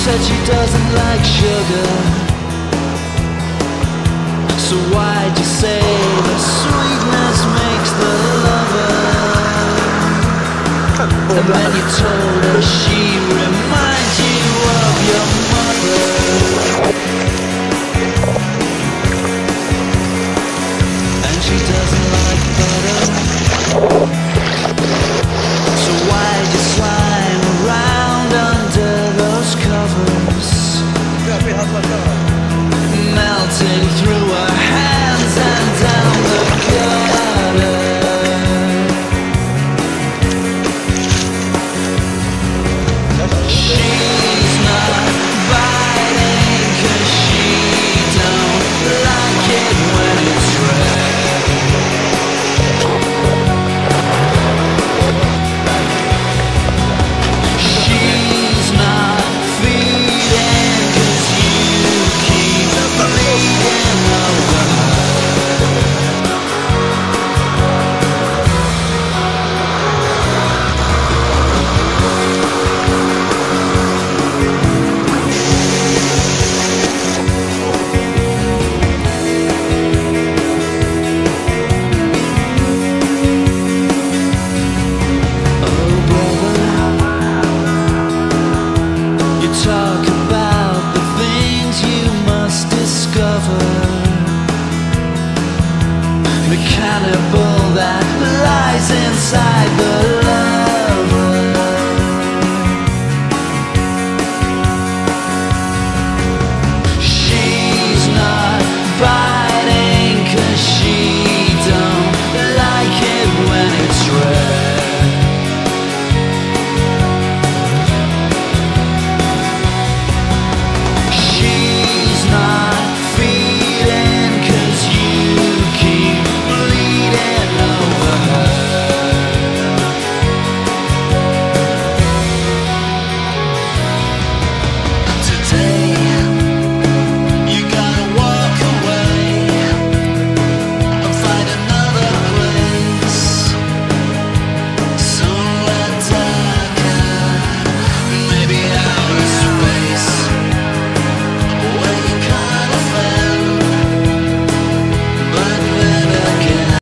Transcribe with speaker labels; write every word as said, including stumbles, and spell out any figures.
Speaker 1: said she doesn't like sugar, so why'd you say the sweetness makes the lover? And then you told her she reminds you of your mother. And she doesn't like butter, so why'd you slime around under those covers, melting through her hands and down the gutter? She's not biting 'cause she don't like it when it's red. She's not feeding 'cause you keep bleeding over her. Oh brother, you talk about the things you must discover, the cannibal that lies inside the